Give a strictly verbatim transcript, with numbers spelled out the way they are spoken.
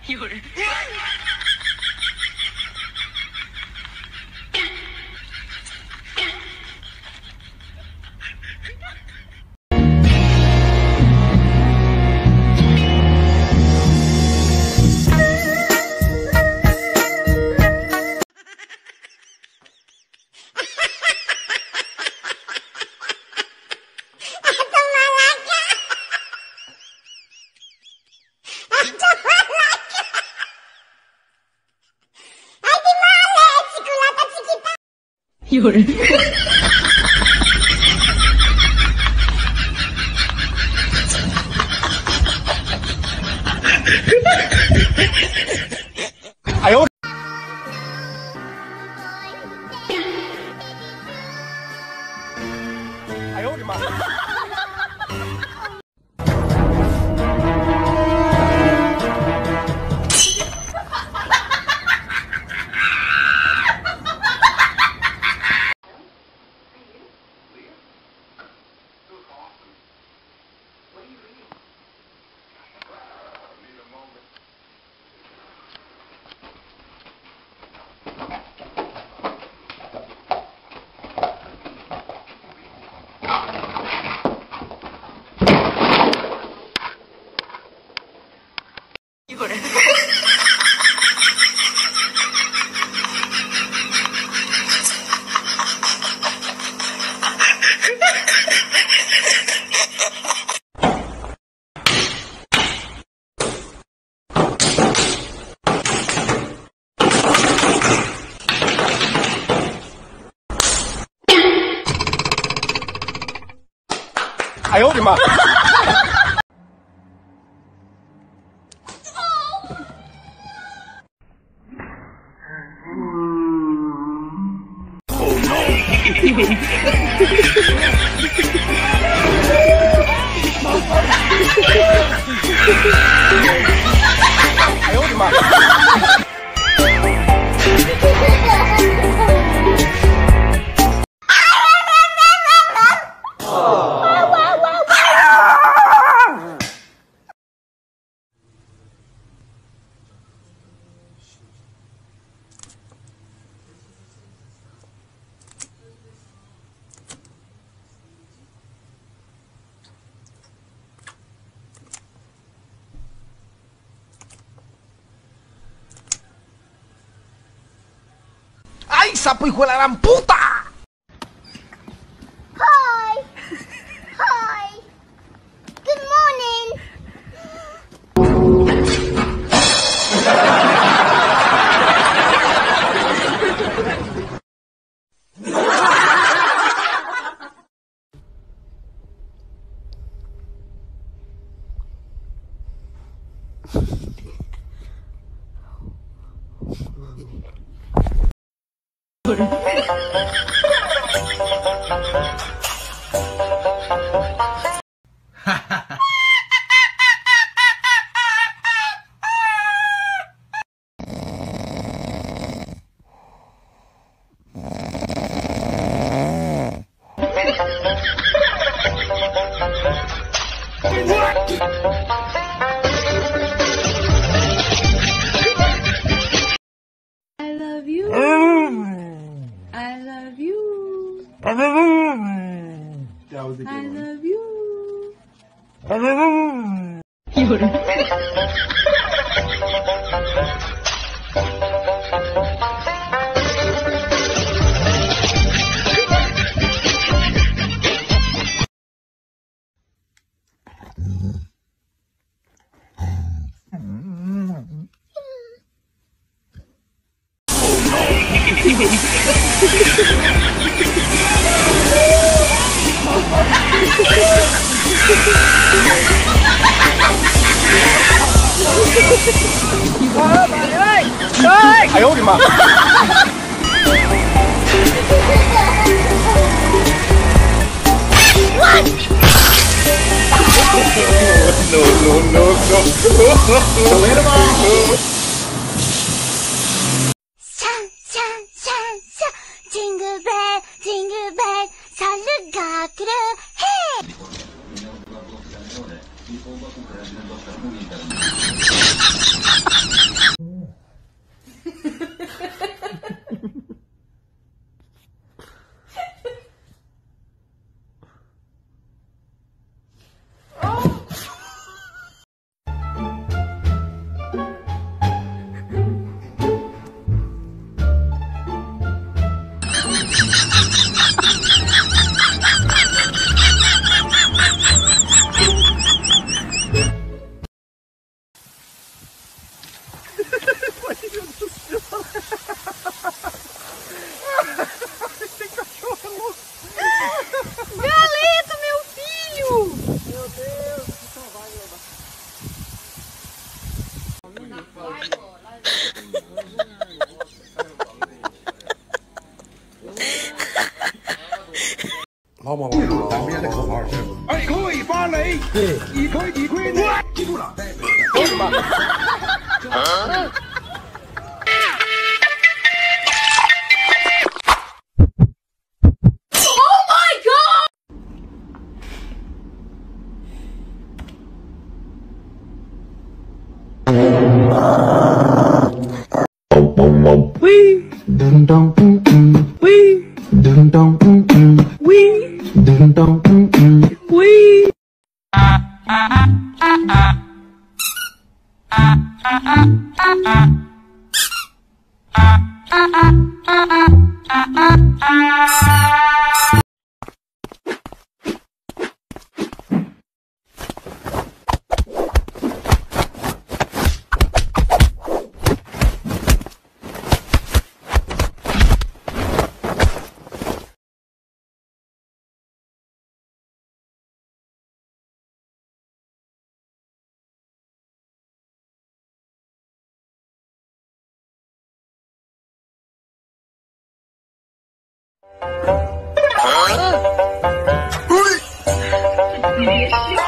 有人。有人。 哎呦！哎呦我的妈！ 有人。 哎呦我的妈！哎呦我的妈！¡Ay, sapo hijo de la gran puta! Hi! Hi! Good morning! I love you. I love you. That was a good I one. love you. 有人。 哎呦我的妈！No no no no！ 没了吗？ シャンシャンシャンシャン、ジングルベルジングルベル、猿が来る、ヘイ！ Galeto, meu filho! Meu Deus, então vai, Loba. 老毛毛，咱们也得口号是。哎，可以发雷，对，一亏一亏的，记住了。为什么？啊 Wee, dum dum mm mm. Wee, dum dum mm mm. Wee, dum dum mm mm. Wee. Huh?